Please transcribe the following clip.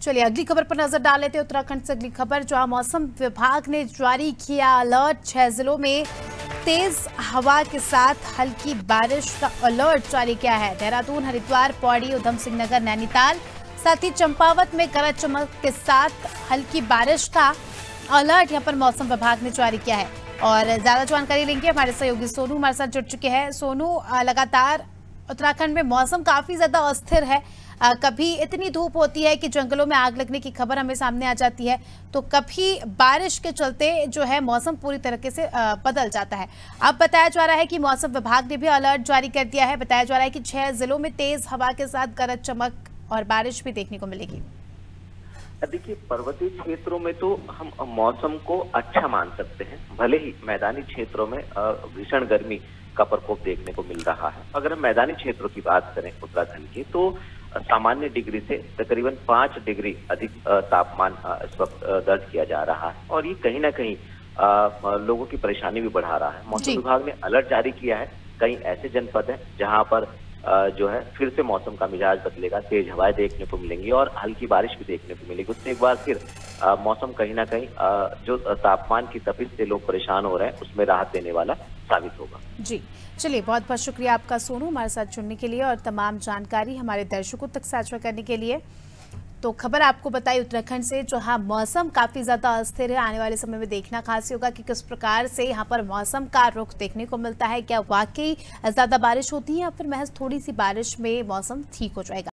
चलिए अगली खबर पर नजर डाल लेते हैं। उत्तराखंड से अगली खबर, जहां मौसम विभाग ने जारी किया अलर्ट। 6 जिलों में तेज हवा के साथ हल्की बारिश का अलर्ट जारी किया है। देहरादून, हरिद्वार, पौड़ी, उधम सिंह नगर, नैनीताल, साथ ही चंपावत में गरज चमक के साथ हल्की बारिश का अलर्ट यहां पर मौसम विभाग ने जारी किया है। और ज्यादा जानकारी लेंगे, हमारे सहयोगी सोनू हमारे साथ जुड़ चुके हैं। सोनू, लगातार उत्तराखंड में मौसम काफी ज्यादा अस्थिर है। कभी इतनी धूप होती है कि जंगलों में आग लगने की खबर हमें सामने आ जाती है, तो कभी बारिश के चलते जो है मौसम पूरी तरीके से बदल जाता है। अब बताया जा रहा है कि मौसम विभाग ने भी अलर्ट जारी कर दिया है। बताया जा रहा है कि 6 जिलों में तेज हवा के साथ गरज चमक और बारिश भी देखने को मिलेगी। देखिए, पर्वतीय क्षेत्रों में तो हम मौसम को अच्छा मान सकते हैं, भले ही मैदानी क्षेत्रों में भीषण गर्मी का प्रकोप देखने को मिल रहा है। अगर हम मैदानी क्षेत्रों की बात करें उत्तराखंड की, तो सामान्य डिग्री से तकरीबन 5 डिग्री अधिक तापमान इस वक्त दर्ज किया जा रहा है, और ये कहीं ना कहीं लोगों की परेशानी भी बढ़ा रहा है। मौसम विभाग ने अलर्ट जारी किया है। कई ऐसे जनपद हैं जहां पर जो है फिर से मौसम का मिजाज बदलेगा, तेज हवाएं देखने को मिलेंगी और हल्की बारिश भी देखने को मिलेगी। उससे एक बार फिर मौसम कहीं ना कहीं जो तापमान की तपिश से लोग परेशान हो रहे हैं, उसमें राहत देने वाला साबित होगा। जी, चलिए बहुत बहुत शुक्रिया आपका सोनू, हमारे साथ जुड़ने के लिए और तमाम जानकारी हमारे दर्शकों तक साझा करने के लिए। तो खबर आपको बताई उत्तराखंड से, जहां मौसम काफी ज्यादा अस्थिर है। आने वाले समय में देखना खास होगा कि किस प्रकार से यहां पर मौसम का रुख देखने को मिलता है। क्या वाकई ज्यादा बारिश होती है या फिर महज थोड़ी सी बारिश में मौसम ठीक हो जाएगा।